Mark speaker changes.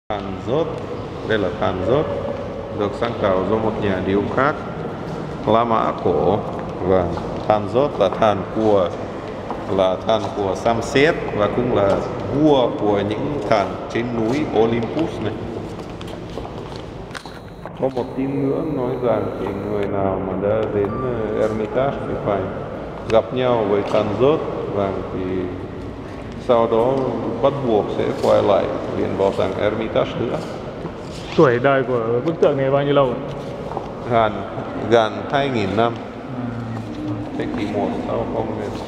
Speaker 1: Than rốt, đây là than rốt được sáng tạo do một nhà điêu khắc La Mã cổ. Và than rốt là than của Samset và cũng là vua của những than trên núi Olympus này. Có một tín ngưỡng nói rằng thì người nào mà đã đến Hermitage thì phải gặp nhau với than rốt, và thì sau đó bắt buộc sẽ quay lại Viện Bảo tàng Hermitage nữa.
Speaker 2: Tuổi đời của bức tượng này bao nhiêu lâu?
Speaker 1: Gần 2.000 năm. Thế kỷ 1 sau công nguyên.